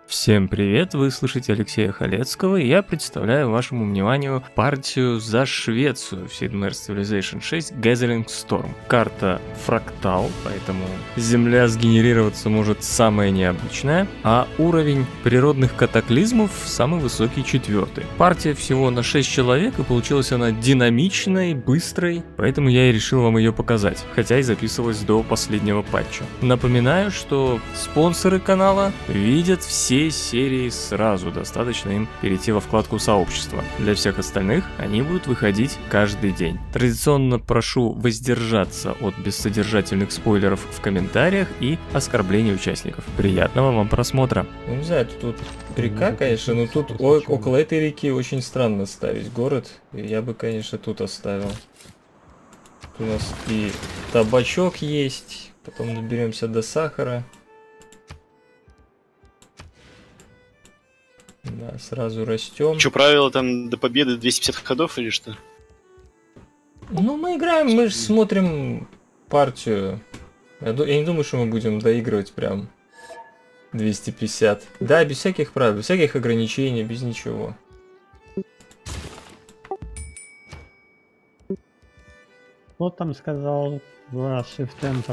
Всем привет, вы слышите Алексея Халецкого, и я представляю вашему вниманию партию за Швецию в Sid Meier's Civilization 6 Gathering Storm. Карта фрактал, поэтому земля сгенерироваться может самая необычная, а уровень природных катаклизмов самый высокий, 4-й. Партия всего на 6 человек, и получилась она динамичной, быстрой, поэтому я и решил вам ее показать, хотя и записывалась до последнего патча. Напоминаю, что спонсоры канала видят все серии сразу, достаточно им перейти во вкладку сообщества. Для всех остальных они будут выходить каждый день. Традиционно прошу воздержаться от бессодержательных спойлеров в комментариях и оскорблений участников. Приятного вам просмотра. Ну, не знаю, тут река, конечно, но тут около этой реки очень странно ставить город. Я бы, конечно, тут оставил. Тут у нас и табачок есть, потом доберемся до сахара. Да, сразу растем. Что, правило там до победы 250 ходов или что? Ну, мы играем, мы же смотрим партию. Я не думаю, что мы будем доигрывать прям 250. Да, без всяких правил, без всяких ограничений, без ничего. Кто там сказал Shift Enter?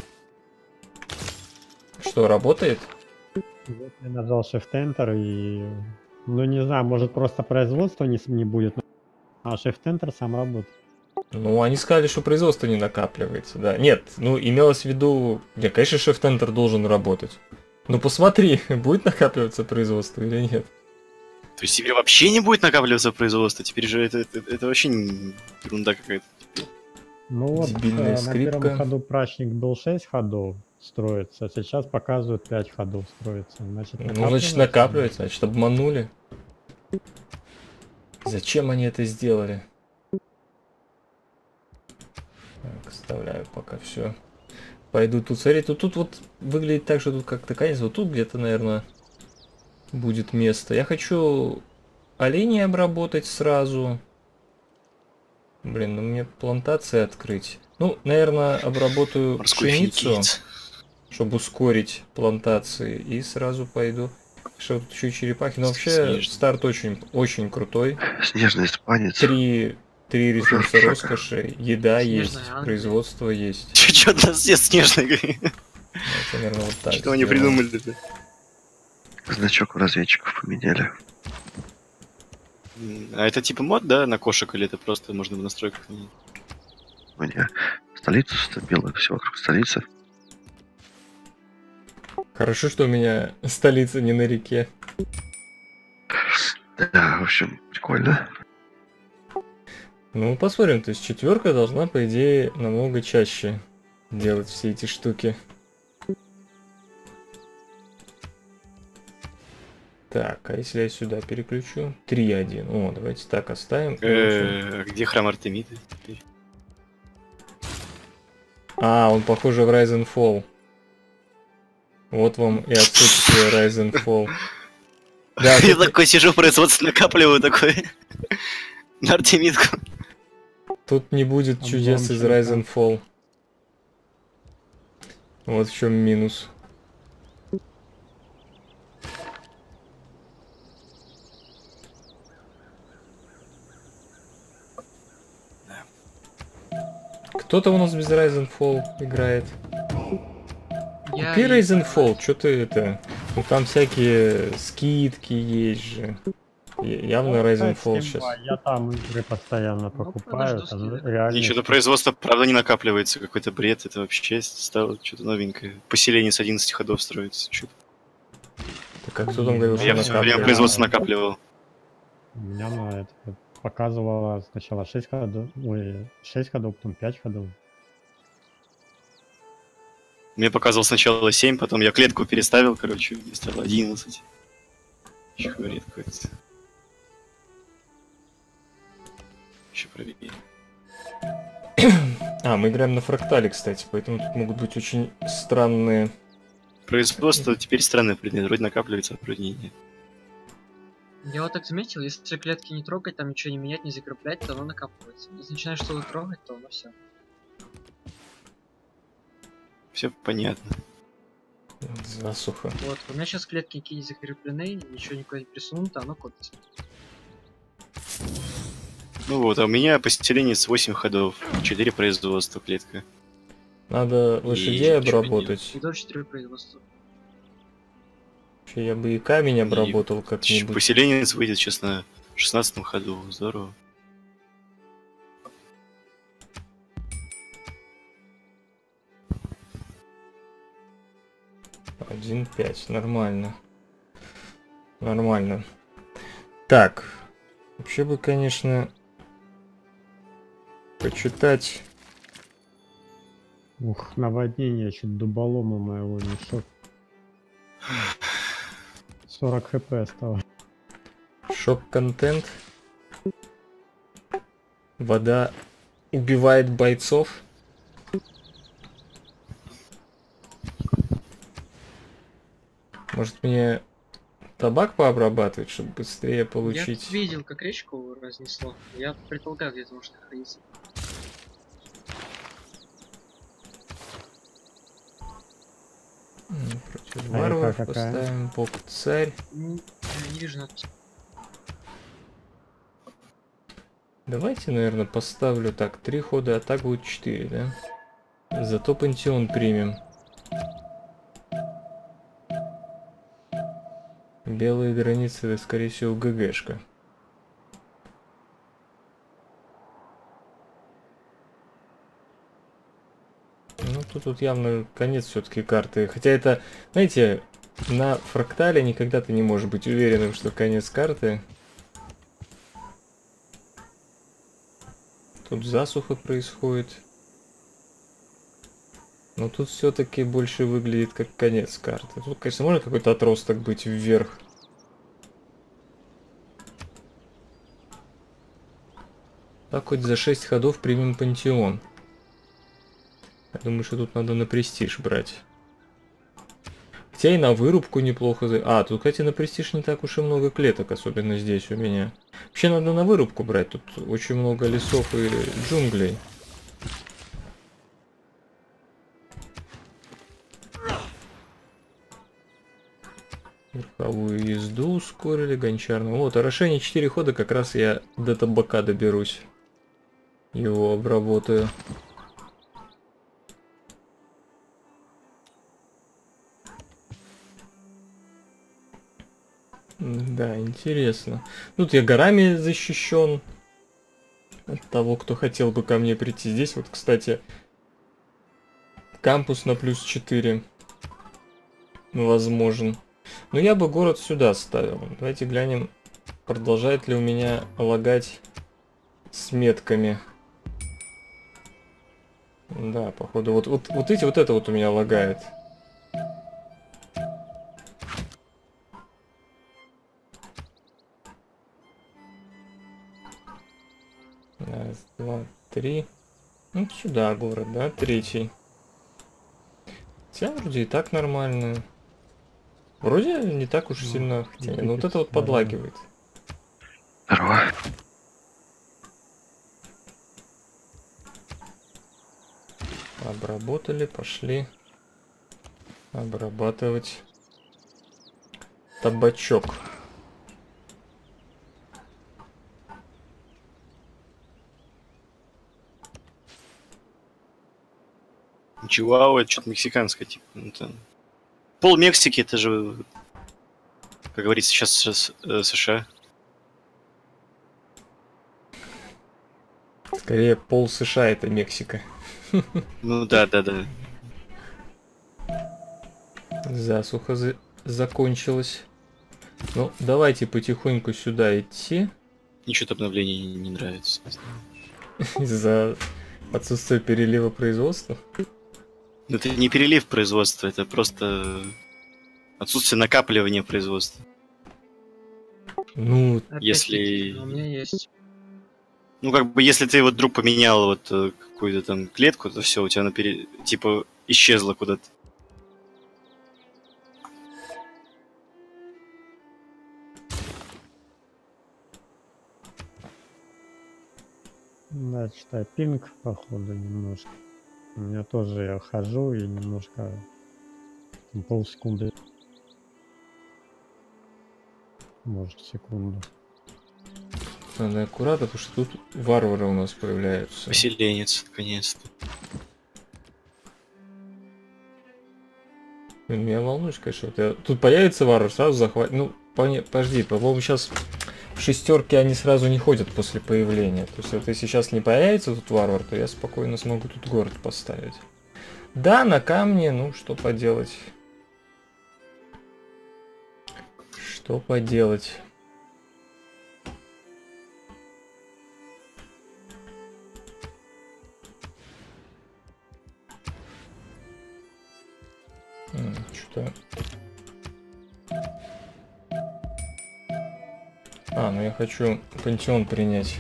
Что, работает? Вот я нажал Shift Enter и... Ну не знаю, может просто производства не будет, а Shift Enter сам работает. Ну, они сказали, что производство не накапливается, да. Нет, ну, имелось в виду... Нет, конечно, Shift Enter должен работать. Ну, посмотри, будет накапливаться производство или нет. То есть теперь вообще не будет накапливаться производство? Теперь же это вообще ерунда какая-то. Ну вот, дебильная на скрипка. первом ходу прачник был 6 ходов строится, сейчас показывают 5 ходов строится. Значит, ну, значит, накапливается, значит, обманули. Зачем они это сделали? Так, оставляю пока все. Пойду тут смотреть. Тут вот выглядит так, что тут как-то конец. Вот тут где-то, наверное, будет место. Я хочу оленей обработать сразу. Блин, ну мне плантации открыть. Ну, наверное, обработаю пшеницу, чтобы ускорить плантации. И сразу пойду. Что тут еще черепахи. Но вообще старт очень крутой. Снежный испанец. Три ресурса роскоши, еда есть, производство есть. Чё для все снежные? Это, наверное, вот так. Что они придумали? Значок у разведчиков поменяли. А это типа мод, да, на кошек, или это просто можно в настройках менять? У меня столицу стабило, все вокруг столицы. Хорошо, что у меня столица не на реке. Да, в общем, прикольно. Ну, посмотрим, то есть 4 должна, по идее, намного чаще делать все эти штуки. Так, а если я сюда переключу? 3.1. О, давайте так оставим. Где храм Артемиды? А, он, похоже, в Rise and Fall. Вот вам и отсутствие Rise and Fall. Да, я такой сижу, производство накапливаю такой. На Артемидку. Тут не будет чудес из Rise and Fall. Вот в чем минус. Кто-то у нас без Rise and Fall играет. Купи Rise and Fall, что ты это... Ну там всякие скидки есть же. Явно Rise and Fall сейчас. Я там игры постоянно покупаю, там реально... И что-то производство, правда, не накапливается, какой-то бред, это вообще стало что-то новенькое. Поселение с 11 ходов строится, что-то. Так как кто там говорил, что я все время производство накапливал. У меня на это показывало сначала 6 ходов, ой, 6 ходов, потом 5 ходов. Мне показывал сначала 7, потом я клетку переставил, короче, мне стало 11. Еще бред какой-то. Еще проверим. А, мы играем на фрактале, кстати, поэтому тут могут быть очень странные... Производство теперь странное предмет, вроде накапливается, а вроде нет. Я вот так заметил, если клетки не трогать, там ничего не менять, не закреплять, то оно накапливается. Если начинаешь что-то трогать, то оно все. Все понятно. Засуха. Вот, у меня сейчас клетки никакие не закреплены, ничего никуда не присунуто, оно копится. Ну вот, а у меня поселение с 8 ходов, 4 производства клетка. Надо И лошадей ничего обработать. И до 4 производства. Вообще, я бы и камень обработал как-нибудь. Поселение выйдет сейчас на 16 ходу, здорово. Один пять, нормально. Нормально. Так, вообще бы, конечно, почитать. Ух, наводнение, чуть дуболома моего не шок. 40 хп осталось. Шок-контент. Вода убивает бойцов. Может мне табак пообрабатывать, чтобы быстрее получить? Я видел, как речку разнесло. Я предполагаю, где это может находиться. Против А варваров река какая? поставим бог царь. Не вижу надписи. Давайте, наверное, поставлю так. 3 хода, а так будет 4, да? Зато пантеон примем. Белые границы, это, скорее всего, ГГшка. Ну, тут явно конец все-таки карты. Хотя это, знаете, на фрактале никогда ты не можешь быть уверенным, что конец карты. Тут засуха происходит. Но тут все-таки больше выглядит как конец карты. Тут, конечно, может какой-то отросток быть вверх. Так хоть за 6 ходов примем пантеон. Я думаю, что тут надо на престиж брать. Хотя и на вырубку неплохо. А, тут, кстати, на престиж не так уж и много клеток, особенно здесь у меня. Вообще надо на вырубку брать. Тут очень много лесов и джунглей. Верховую езду ускорили, гончарную. Вот, орошение 4 хода, как раз я до табака доберусь. Его обработаю. Да, интересно. Тут я горами защищен от того, кто хотел бы ко мне прийти. Здесь вот, кстати, кампус на плюс 4 возможен. Но я бы город сюда ставил. Давайте глянем, продолжает ли у меня лагать с метками. Да, походу, вот эти, вот это вот у меня лагает. Раз, два, три. Ну, сюда город, да, третий. Хотя вроде и так нормально. Вроде не так уж сильно. Хотя, ну вот это вот подлагивает. Здорово. Обработали, пошли обрабатывать табачок. Чиуауа, это что-то мексиканское, типа. Ну, там. Пол Мексики, это же, как говорится, сейчас США. Скорее, пол США это Мексика. Ну да, да, да. Засуха закончилась. Ну, давайте потихоньку сюда идти. Ничего обновлений не нравится. Из-за отсутствия перелива производства. Ну, это не перелив производства, это просто отсутствие накапливания производства. Ну, Опять Если- видите, у меня есть. Ну, как бы, если ты вот вдруг поменял вот какую-то там клетку, то все, у тебя она типа исчезла куда-то. Да, читай, пинг, походу, немножко. У меня тоже я хожу и немножко Полсекунды. Может, секунду. Надо аккуратно, потому что тут варвары у нас появляются. Поселенец, наконец-то. Блин, меня волнуешь, конечно. Тут появится варвар, сразу захватит. Ну, подожди, по-моему, сейчас шестерки они сразу не ходят после появления. То есть, вот если сейчас не появится тут варвар, то я спокойно смогу тут город поставить. Да, на камне, ну, что поделать. Что поделать. Что-то... ну я хочу пантеон принять.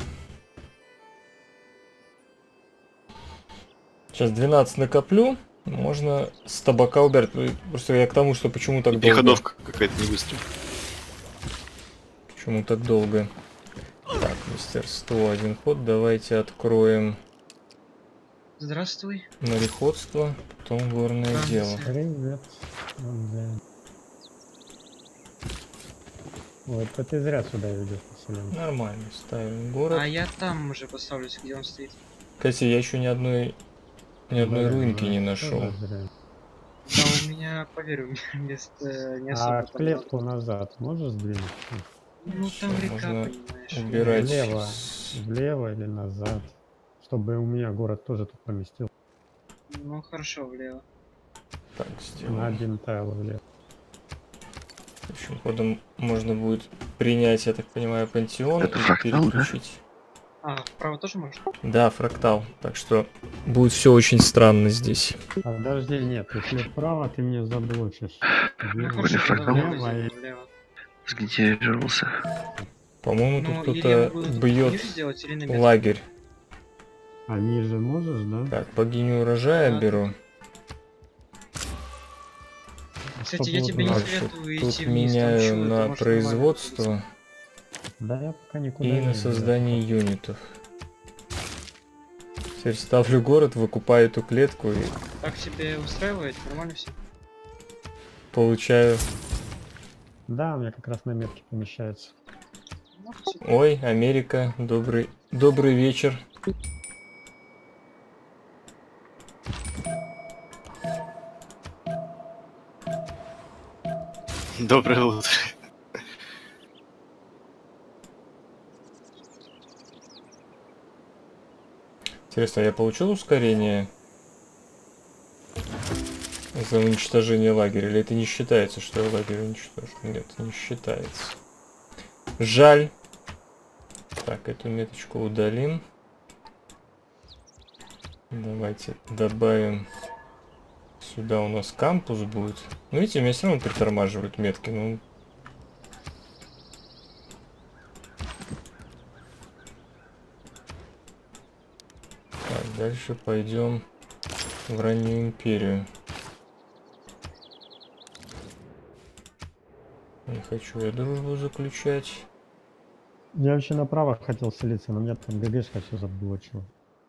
Сейчас 12 накоплю. Можно с табака убирать. Просто я к тому, что почему так долго. Переходовка какая-то не быстрая. Почему так долго? Так, мастерство, один ход. Давайте откроем Здравствуй. мореходство, потом горное дело. Привет. Да. Вот, это ты зря сюда ведешь поселение. Нормально, ставим город. А я там уже поставлюсь, где он стоит. Кстати, я еще ни одной руинки не нашел. Да, у меня, поверь, у меня место не особо. А клетку назад можешь сдвинуть? Ну там река, Можно понимаешь. убирать. Влево или назад, чтобы у меня город тоже тут поместил. Ну хорошо, влево. Так, На сделаем. один тайл влево. Следующим ходом можно будет принять, я так понимаю, пантеон Это и фрактал, да? переключить. А, вправо тоже можно? Да, фрактал. Так что будет все очень странно здесь. Подожди, нет, если вправо, ты мне заблочишь. Ну Влево, хорошо, тогда влево влево, и- влево. Сгенерировался. По-моему, Ну, тут или я кто-то буду бьет ниже сделать, или на метр. лагерь. А ниже можешь, да? Так, богиню урожая Да. беру. Кстати, Чтобы я вот тебе не у нас- советую Тут идти вниз, там меняю чё, это на может нормально производство Да, я пока никуда и не на иду. создание юнитов. Теперь ставлю город, выкупаю эту клетку и получиться. Так себе устраивает? Нормально все? получаю... Да, у меня как раз на метке помещается. Ну, всё. Ой, Америка, добрый вечер. Доброе утро. Интересно, я получил ускорение за уничтожение лагеря? Или это не считается, что я лагерь уничтожил? Нет, не считается. Жаль. Так, эту меточку удалим. Давайте добавим. Сюда у нас кампус будет. Ну, видите, меня все равно притормаживают метки. Ну, так, дальше пойдем в раннюю империю. Не хочу я дружбу заключать. Я вообще направо хотел селиться, но меня там ГГшка все заблочила.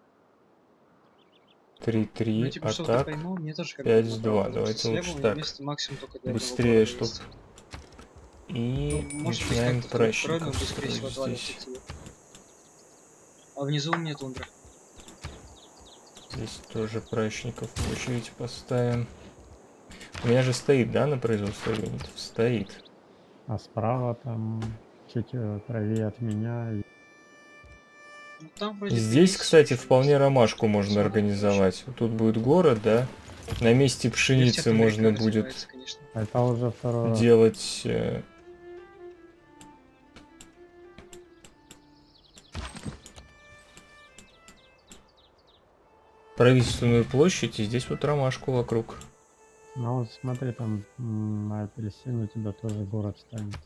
3-3, Ну, типа, а чтобы ты так поймал, мне тоже как 5 бы с направо 2. Давайте слева лучше у меня так. место максимум только для Быстрее, одного города чтоб... есть. И Ну, может быть, начинаем как-то второй, но пращников быстрее всего строить отвалится здесь. тебе. А внизу у меня тундра. Здесь тоже пращников в очередь поставим. У меня же стоит, да, на производство юнитов? Стоит. А справа там чуть правее от меня. Ну, там вроде бы Здесь, есть кстати, ещё вполне есть. ромашку можно организовать. Вот тут будет город, да? На месте Есть пшеницы это можно Америка будет развивается, конечно. Это уже второй раз. делать... правительственную площадь, и здесь вот ромашку вокруг. Ну вот смотри, там на апельсин у тебя тоже город станет.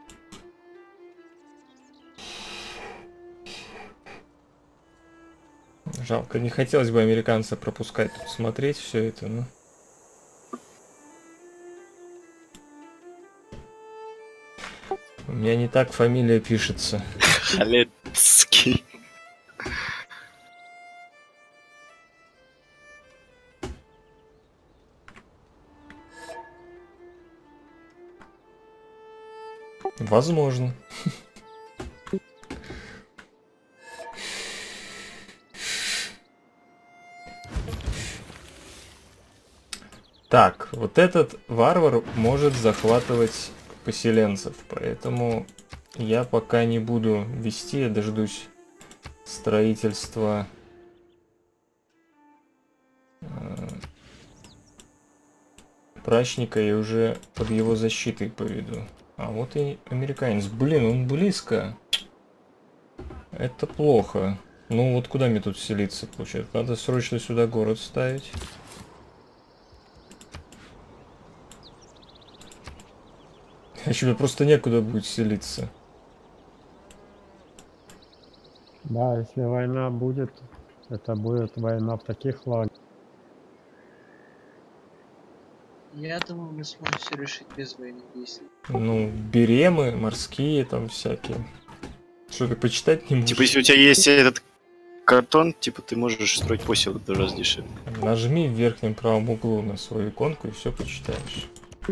Жалко, не хотелось бы американца пропускать тут смотреть все это, но... У меня не так фамилия пишется. Халецкий. Возможно. Так, вот этот варвар может захватывать поселенцев, поэтому я пока не буду вести, я дождусь строительства прачника и уже под его защитой поведу. А вот и американец. Блин, он близко. Это плохо. Ну вот куда мне тут селиться, получается? Надо срочно сюда город ставить. Еще мне просто некуда будет селиться. Да, если война будет, это будет война в таких лагерях. Я думаю, мы сможем все решить без военных действий. Ну, беремы, морские там всякие. Что ты почитать не можешь? Типа, если у тебя есть этот картон, типа, ты можешь строить поселок в 2 раза дешевле. Нажми в верхнем правом углу на свою иконку и все почитаешь.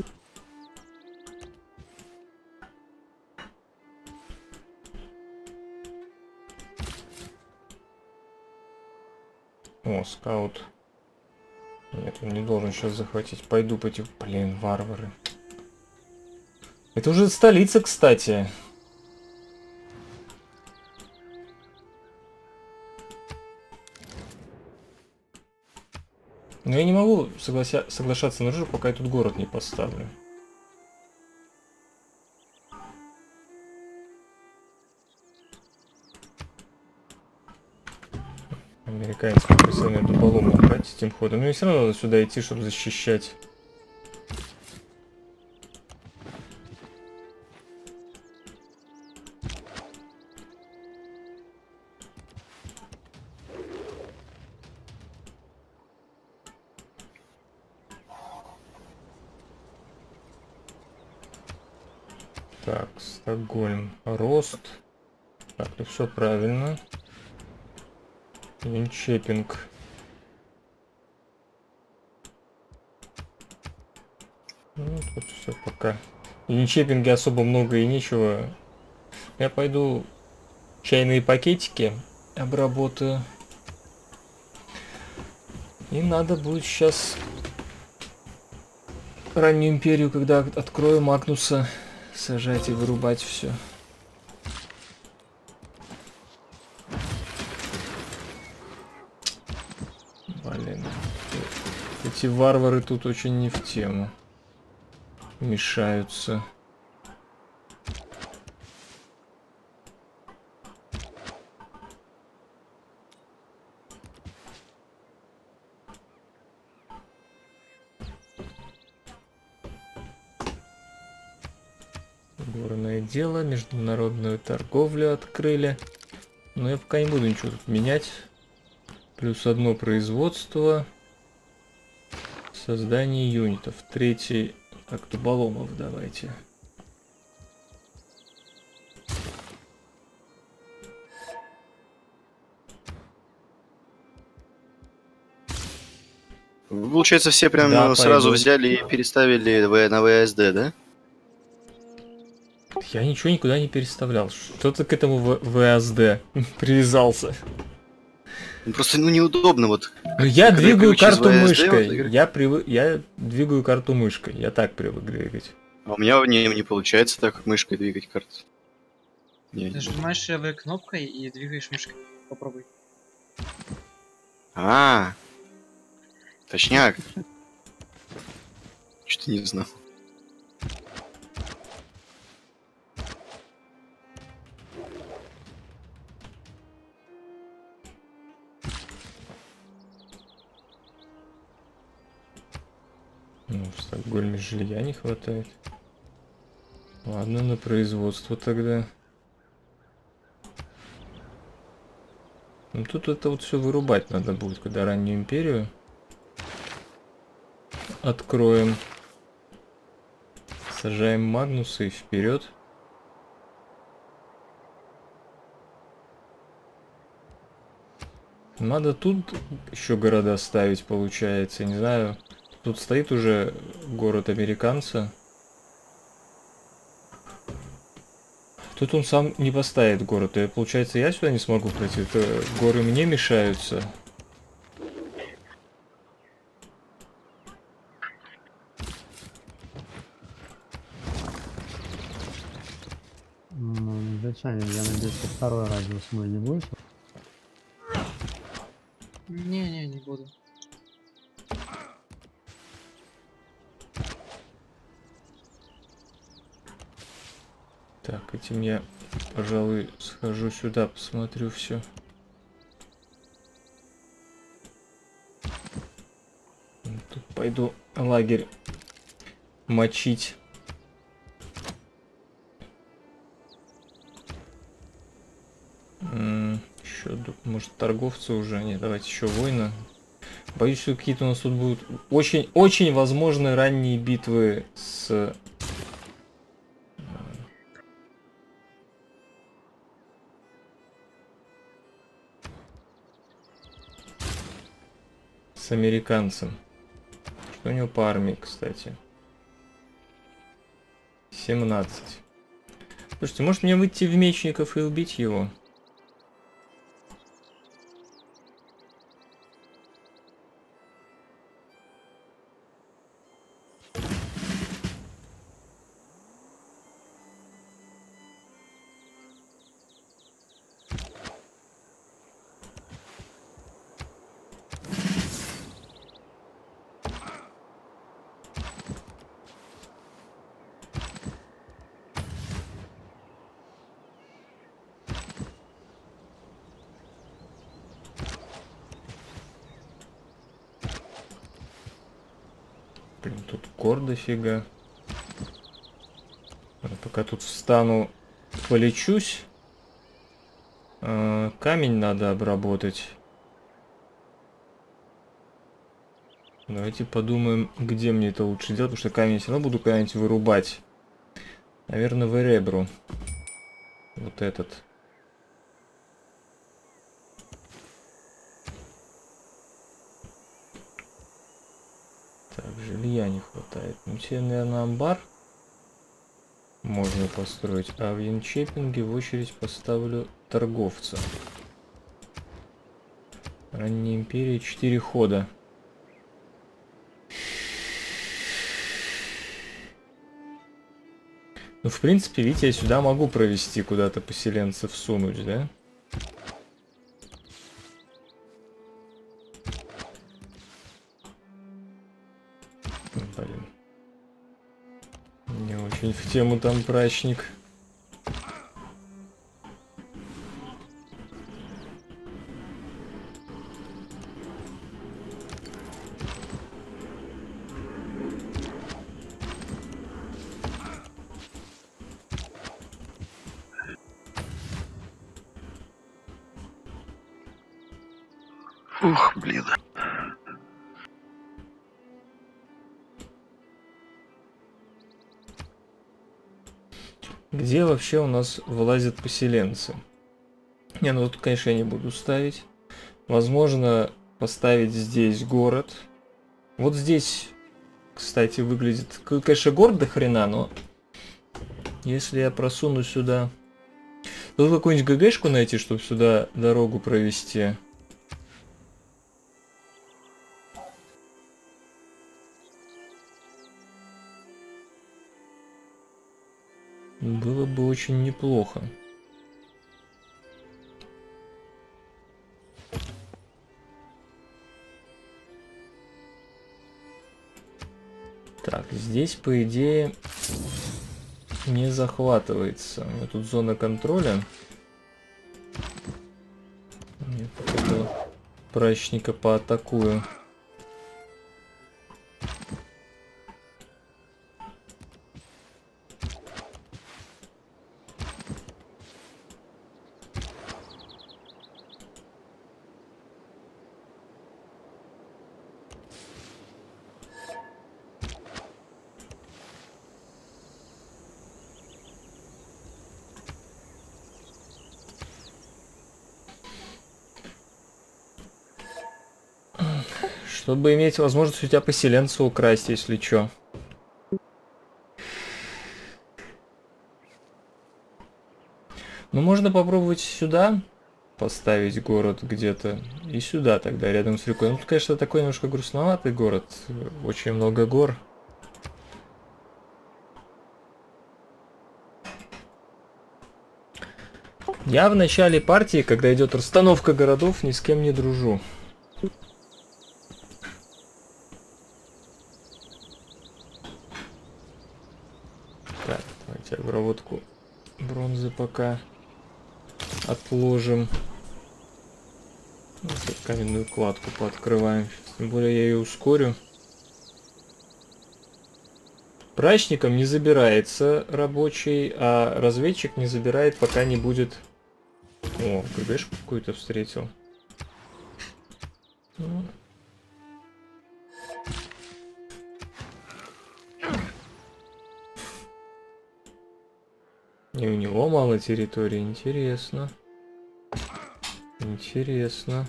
О, скаут. Нет, он не должен сейчас захватить. Пойду по этим... Блин, варвары. Это уже столица, кстати. Но я не могу соглашаться на жир, пока я тут город не поставлю. Американец попросил меня дуболом убрать этим ходом. Но мне все равно надо сюда идти, чтобы защищать. Так, Стокгольм. Рост. Так, ну все правильно. Линчепинг. Ну, тут все пока. В Линчепинге особо много и нечего. Я пойду чайные пакетики обработаю. И надо будет сейчас раннюю империю, когда открою Магнуса, сажать и вырубать все. Блин, эти варвары тут очень не в тему. Мешаются. Горное дело, международную торговлю открыли. Но я пока не буду ничего тут менять. Плюс одно производство. Создание юнитов. Третий. Так, дуболомов давайте. Вы, получается, все прям Да, сразу пойду. взяли и переставили на ВСД, да? Я ничего никуда не переставлял. Что ты к этому ВСД привязался? Ну, просто, ну, неудобно вот. Ну, я Когда двигаю привык через карту VSD мышкой. вот играть. Я двигаю карту мышкой. Я так привык двигать. А у меня не получается так мышкой двигать карту. Не. Нажимаешь левой кнопкой и двигаешь мышкой. Попробуй. А, точняк. Что-то не знал. Ну, в Стокгольме жилья не хватает. Ладно, на производство тогда. Ну, тут это вот все вырубать надо будет, когда раннюю империю откроем. Сажаем Магнуса и вперед. Надо тут еще города ставить, получается. Не знаю. Тут стоит уже город американца. Тут он сам не поставит город. И получается, я сюда не смогу пройти. Это горы мне мешаются. Ну, зачем? Я надеюсь, что второй радиус мой не будет. Не-не, не буду. Так, этим я, пожалуй, схожу сюда, посмотрю все. Тут пойду лагерь мочить. Еще, может, торговцы уже? Нет, давайте еще воина. Боюсь, что какие-то у нас тут будут очень возможны ранние битвы с американцем. Что у него по армии, кстати? 17. Слушайте, может мне выйти в мечников и убить его? Блин, тут гор дофига. Пока тут встану, полечусь. Камень надо обработать. Давайте подумаем, где мне это лучше делать, потому что камень все равно буду когда-нибудь вырубать. Наверное, в Эребру. Вот этот. Так, жилья не хватает. Ну, тебе, наверное, амбар можно построить. А в Янчепинге в очередь поставлю торговца. Ранняя империя, 4 хода. Ну, в принципе, видите, я сюда могу провести куда-то поселенцев, всунуть, да? Блин. Не очень в тему там прачник. Ух, блин. Где вообще у нас вылазят поселенцы? Не, ну тут, конечно, я не буду ставить. Возможно, поставить здесь город. Вот здесь, кстати, выглядит... Конечно, город до хрена, но... Если я просуну сюда... Тут какую-нибудь ГГшку найти, чтобы сюда дорогу провести. Было бы очень неплохо. Так, здесь, по идее, не захватывается. У меня тут зона контроля. Нет, этого прачника поатакую. Чтобы иметь возможность у тебя поселенца украсть, если чё. Ну, можно попробовать сюда поставить город где-то. И сюда тогда, рядом с рекой. Ну, тут, конечно, такой немножко грустноватый город. Очень много гор. Я в начале партии, когда идет расстановка городов, ни с кем не дружу. Так, давайте обработку бронзы пока отложим. Вот каменную кладку пооткрываем. Тем более я ее ускорю. Прачником не забирается рабочий, а разведчик не забирает, пока не будет... О, ГГшку какую-то встретил. Ну. И у него мало территории, интересно. Интересно.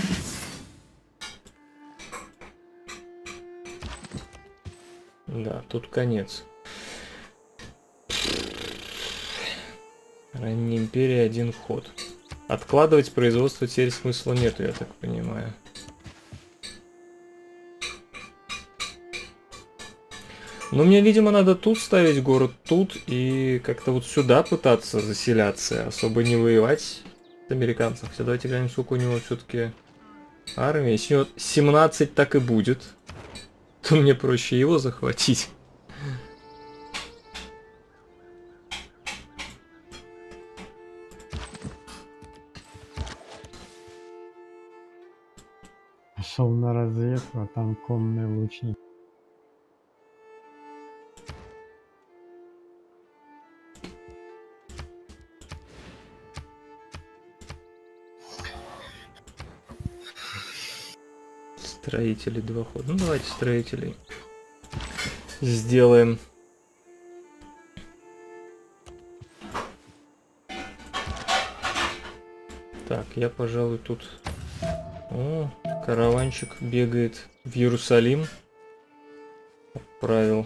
Да, тут конец. Ранняя империя, один ход. Откладывать производство теперь смысла нету, я так понимаю. Но мне, видимо, надо тут ставить город, тут, и как-то вот сюда пытаться заселяться, особо не воевать с американцев. Хотя давайте глянем, сколько у него все-таки армии. Если у него 17, так и будет, то мне проще его захватить. Пошел на разведку, а там конный лучник. Строители 2 хода. Ну давайте строителей сделаем. Так, я, пожалуй, тут... О, караванчик бегает в Иерусалим. Отправил.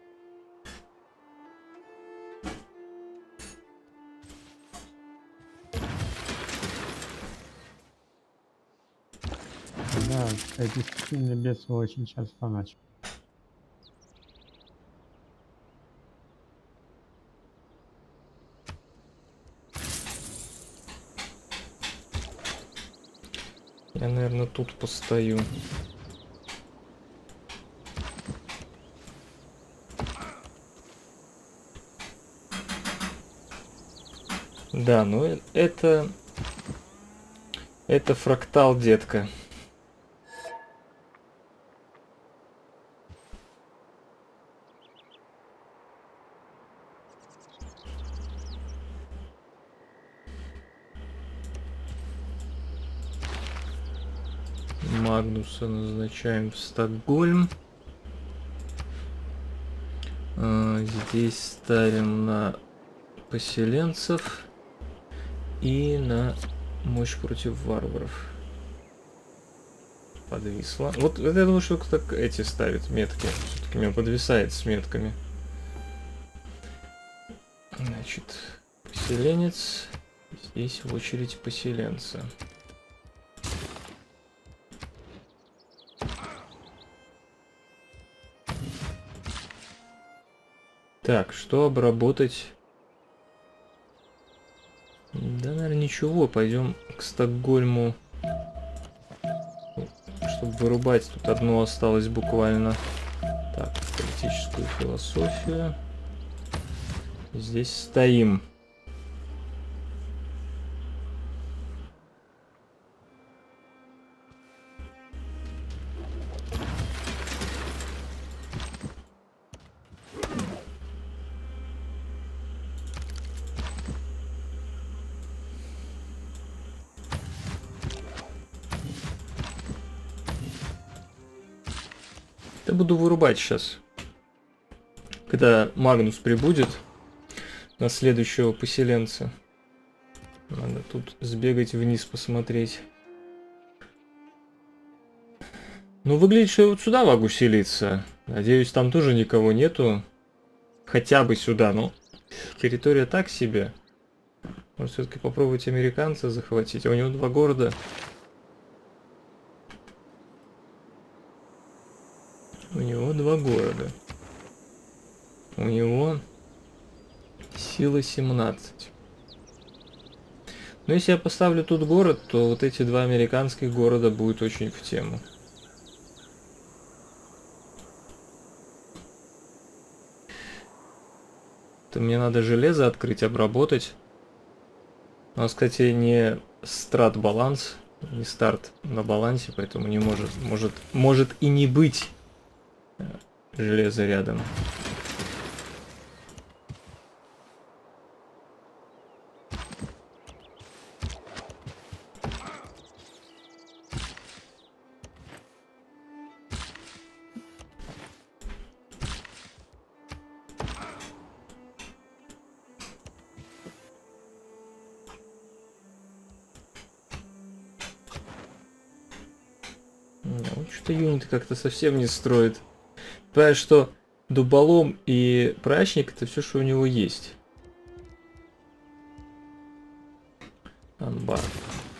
Да, эти сильные бедствия очень часто начали. Я, наверное, тут постою. Да, ну это фрактал, детка. Магнуса назначаем в Стокгольм. Здесь ставим на поселенцев и на мощь против варваров. Подвисло. Вот я думаю, что кто-то эти ставит метки. Все-таки меня подвисает с метками. Значит, поселенец. Здесь в очередь поселенца. Так, что обработать? Да, наверное, ничего. Пойдем к Стокгольму. Чтобы вырубать. Тут одно осталось буквально. Так, политическую философию. Здесь стоим. Я буду вырубать сейчас. Когда Магнус прибудет на следующего поселенца. Надо тут сбегать вниз, посмотреть. Ну, выглядит, что я вот сюда могу селиться. Надеюсь, там тоже никого нету. Хотя бы сюда, но территория так себе. Может, все-таки попробовать американца захватить? А у него 2 города. У него 2 города. У него сила 17. Но если я поставлю тут город, то вот эти 2 американских города будут очень в тему. То мне надо железо открыть, обработать. У нас, кстати, не страт баланс, не старт на балансе, поэтому не может и не быть железа рядом. Что-то юниты как-то совсем не строит. Понимаешь, что дуболом и прачник это все, что у него есть. Анбар.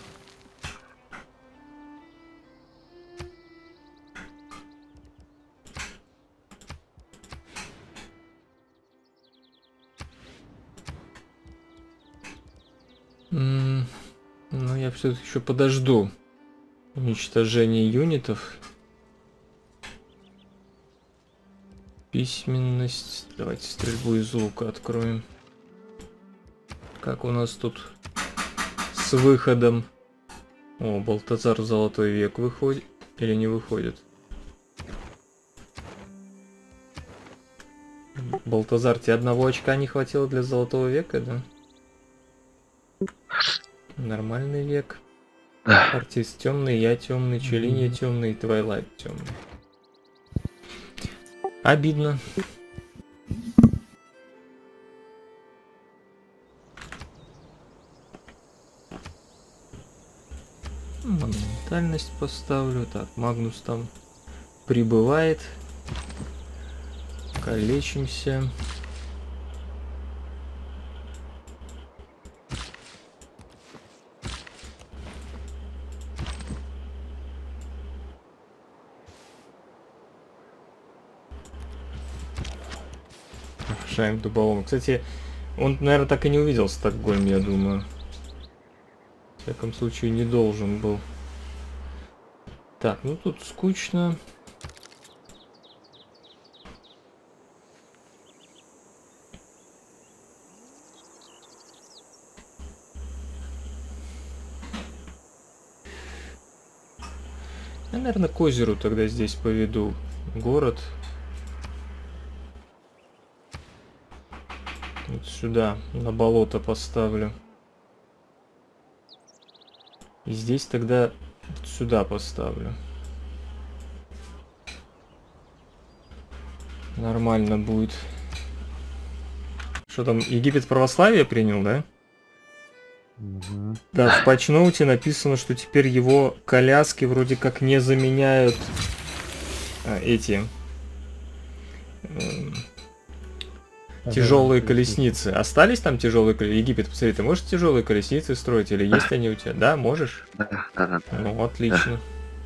Ну, я все-таки еще подожду уничтожение юнитов. Письменность. Давайте стрельбу из лука откроем. Как у нас тут с выходом? О, Балтазар в Золотой век выходит или не выходит? Балтазар, тебе 1 очка не хватило для Золотого века, да? Нормальный век. Артист темный, я темный, Челинья темный, Твайлайт темный. Обидно. Монументальность поставлю. Так, Магнус там прибывает. Калечимся. Шаем дуболом. Кстати, он, наверное, так и не увидел Стокгольм, я думаю. В всяком случае, не должен был. Так, ну тут скучно. Я, наверное, к озеру тогда здесь поведу город. Вот сюда, на болото поставлю. И здесь тогда вот сюда поставлю. Нормально будет. Что там, Египет православие принял, да? Угу. Да, в патчноуте написано, что теперь его коляски вроде как не заменяют эти тяжелые колесницы. Остались там тяжелые колесницы? Египет, посмотри, ты можешь тяжелые колесницы строить или есть они у тебя? Да, можешь? Да. Ну, отлично.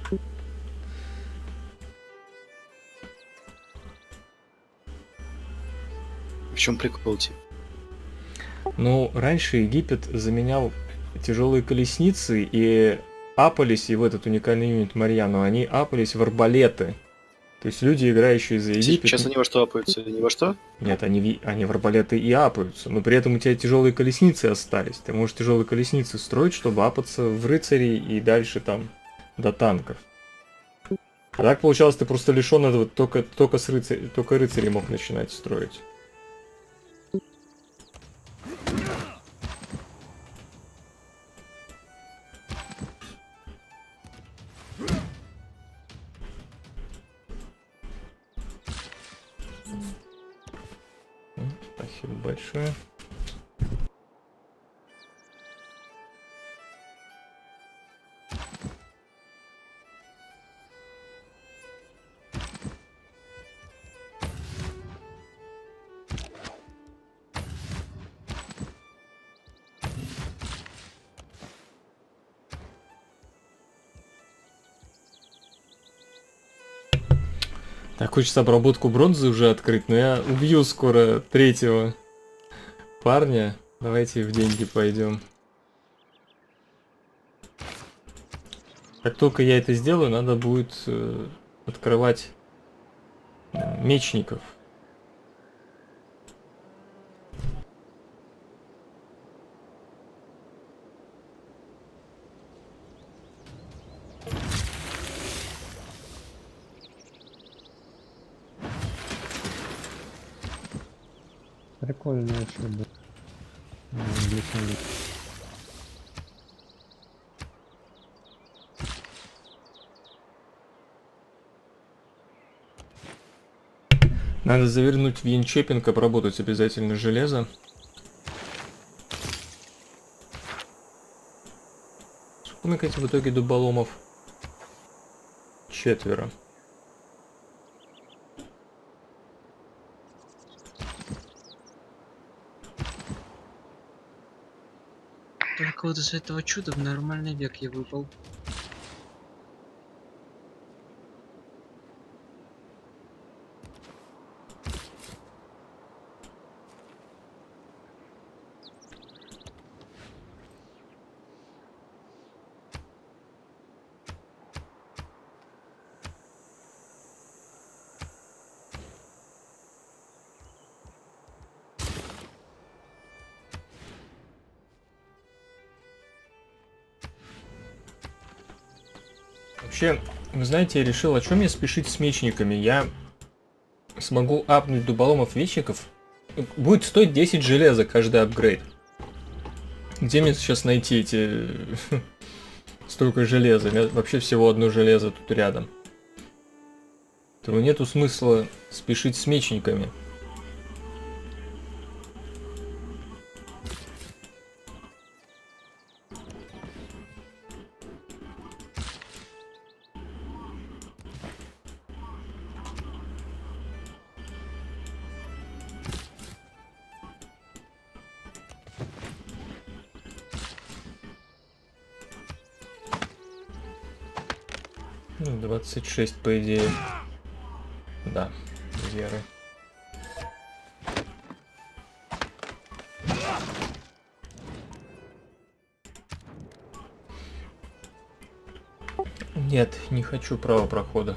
В чем прикол, типа? Ну, раньше Египет заменял тяжелые колесницы и апались, и в этот уникальный юнит Марьяну, они апались в арбалеты. То есть люди, играющие за Египет... Сейчас они во что апаются? Ни во что? Нет, они в арбалеты и апаются, но при этом у тебя тяжелые колесницы остались. Ты можешь тяжелые колесницы строить, чтобы апаться в рыцарей и дальше там до танков. А так получалось, ты просто лишен этого, только рыцари мог начинать строить. Спасибо большое. Так хочется обработку бронзы уже открыть, но я убью скоро третьего парня. Давайте в деньги пойдем. Как только я это сделаю, надо будет открывать мечников. Прикольная шуба. Отлично. Надо завернуть в янчепинг, обработать обязательно железо. Сколько, кстати, в итоге дуболомов? 4. Только вот из этого чуда в нормальный век я выпал. Вообще, вы знаете, я решил, о чем мне спешить с мечниками. Я смогу апнуть дуболомов вечников. Будет стоить 10 железа каждый апгрейд. Где мне сейчас найти эти столько железа? У меня вообще всего одно железо тут рядом. Поэтому нету смысла спешить с мечниками. Ну, 26, по идее. Да, веры. Нет, не хочу права прохода.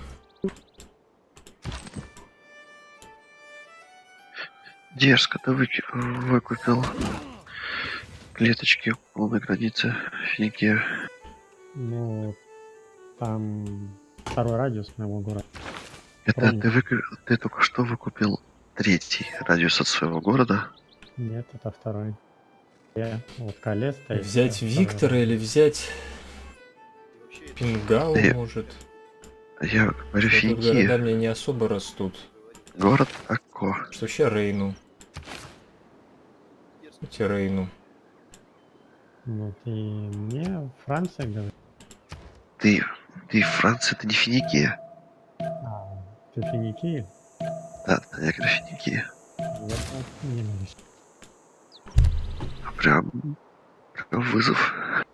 Дерзко ты выкупил клеточки полной границы Финикия. Ну, там второй радиус моего города. Это ты только что выкупил третий радиус от своего города. Нет, это второй. Вот Калеста. и Взять второй Виктора или взять Пингау, Да может? Я говорю, Что тут города Финикия. мне не особо растут. Город Акко. Что вообще Рейну? Эти Рейну. Ну, ты мне Франция говоришь? Ты Франция, это не Финикия. А, ты Финикии? Да, я говорю Финикия. Я так не могу. Прям вызов.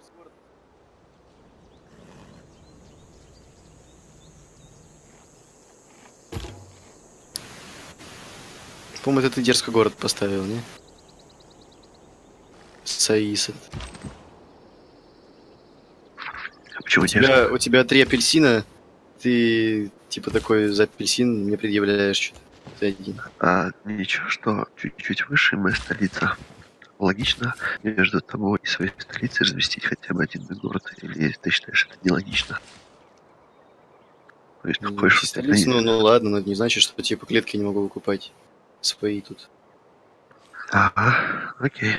По-моему, это ты дерзко город поставил, не? Саис. А почему У тебя 3 апельсина, ты типа такой за апельсин мне предъявляешь что-то. Ты один. Ничего, что чуть-чуть выше моя столица. Логично между тобой и своей столицей разместить хотя бы один город, или ты считаешь это нелогично? То есть ты хочешь, чтобы Столица, ну ладно, но это не значит, что типа клетки не могу выкупать свои тут. Ага, окей.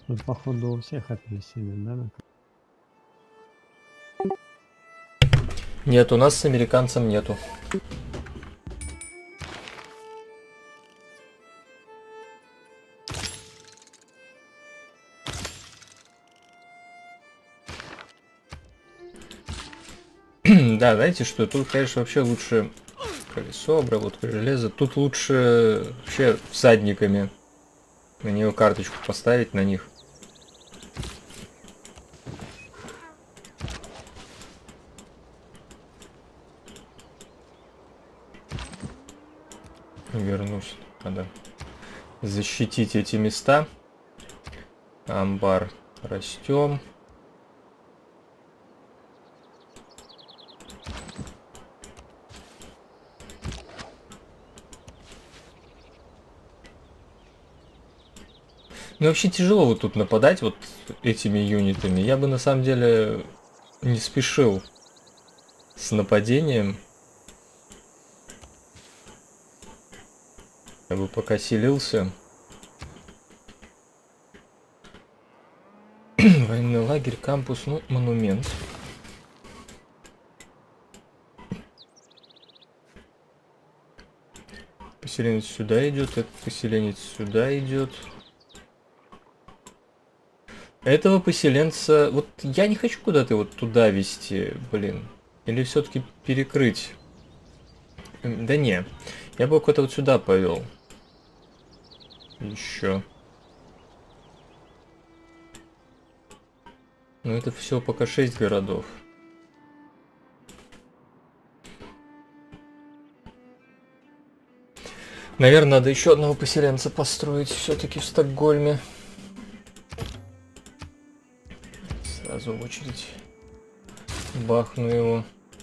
Тут, походу, у всех апельсины, да? Нет, у нас с американцем нету. Да, знаете что, тут, конечно, вообще лучше колесо, обработка железа. Тут лучше вообще всадниками на нее карточку поставить на них. Вернусь, надо защитить эти места. Амбар растем. Ну вообще тяжело вот тут нападать вот этими юнитами. Я бы на самом деле не спешил с нападением. Я бы пока селился. Военный лагерь, кампус, ну, монумент. Поселенец сюда идет, этот поселенец сюда идет. Этого поселенца... Вот я не хочу куда-то вот туда вести, блин. Или все-таки перекрыть? Да не. Я бы куда-то вот сюда повел. Еще. Но это все пока 6 городов. Наверное, надо еще одного поселенца построить все-таки в Стокгольме. Сразу в очередь бахну его.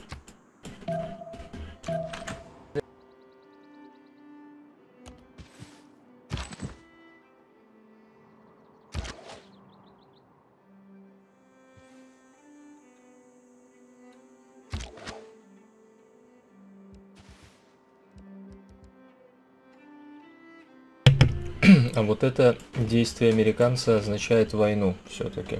А вот это действие американца означает войну все-таки.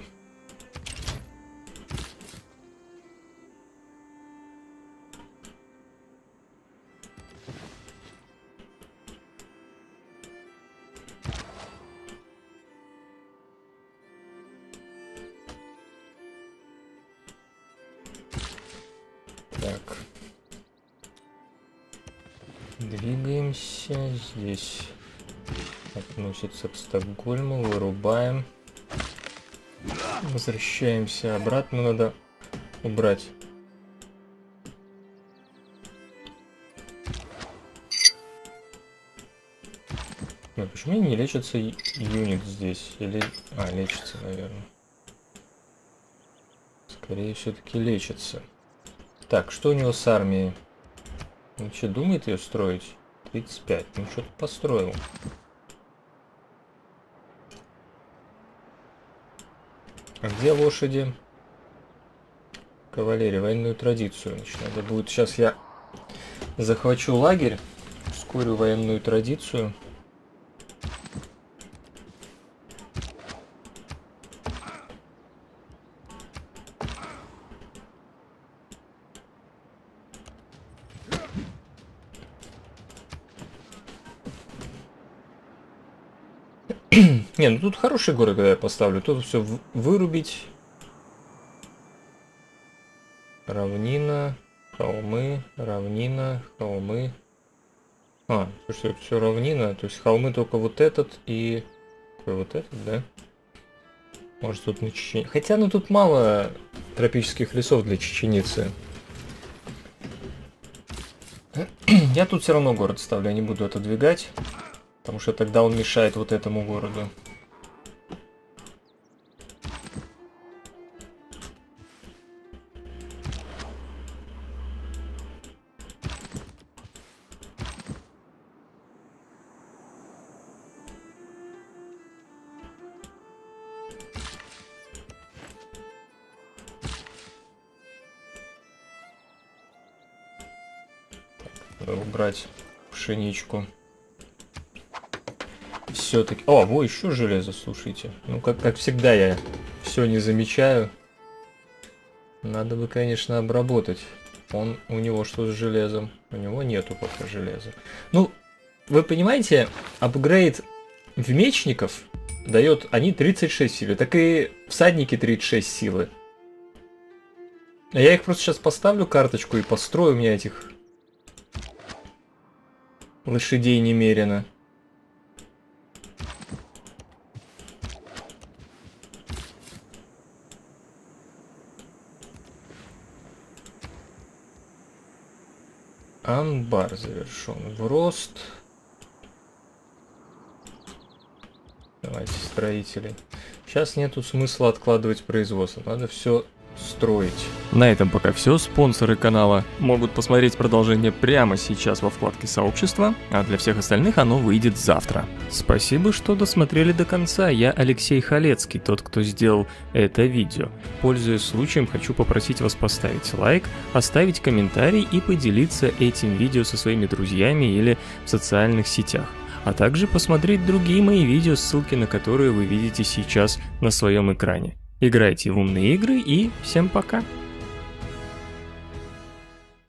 Так. Двигаемся здесь. Относится к Стокгольму, вырубаем. Возвращаемся обратно, надо убрать. А почему не лечится юнит здесь? Или... А, лечится, наверное. Скорее все-таки лечится. Так, что у него с армией? Он что, думает ее строить? 35. Ну, что-то построил. А где лошади? Кавалерия, военную традицию. Значит, надо будет... Сейчас я захвачу лагерь, ускорю военную традицию. Не, ну тут хороший город, когда я поставлю. Тут все вырубить. Равнина, холмы, равнина, холмы. А, слушай, это все равнина. То есть холмы только вот этот и... Какой вот этот, да? Может тут на Чечен... Хотя, ну тут мало тропических лесов для чеченицы. Я тут все равно город ставлю, я не буду отодвигать. Потому что тогда он мешает вот этому городу. Надо убрать пшеничку. все-таки... О, во, еще железо, слушайте. Ну, как всегда, я все не замечаю. Надо бы, конечно, обработать. У него что с железом? У него нету пока железа. Ну, вы понимаете, апгрейд в мечников дает... Они 36 силы, так и всадники 36 силы. Я их просто сейчас поставлю карточку и построю у меня этих лошадей немерено. Амбар завершен в рост. Давайте строители. Сейчас нету смысла откладывать производство, надо все строить. На этом пока все. Спонсоры канала могут посмотреть продолжение прямо сейчас во вкладке сообщества, а для всех остальных оно выйдет завтра. Спасибо, что досмотрели до конца. Я Алексей Халецкий, тот, кто сделал это видео. Пользуясь случаем, хочу попросить вас поставить лайк, оставить комментарий и поделиться этим видео со своими друзьями или в социальных сетях. А также посмотреть другие мои видео, ссылки на которые вы видите сейчас на своем экране. Играйте в умные игры и всем пока!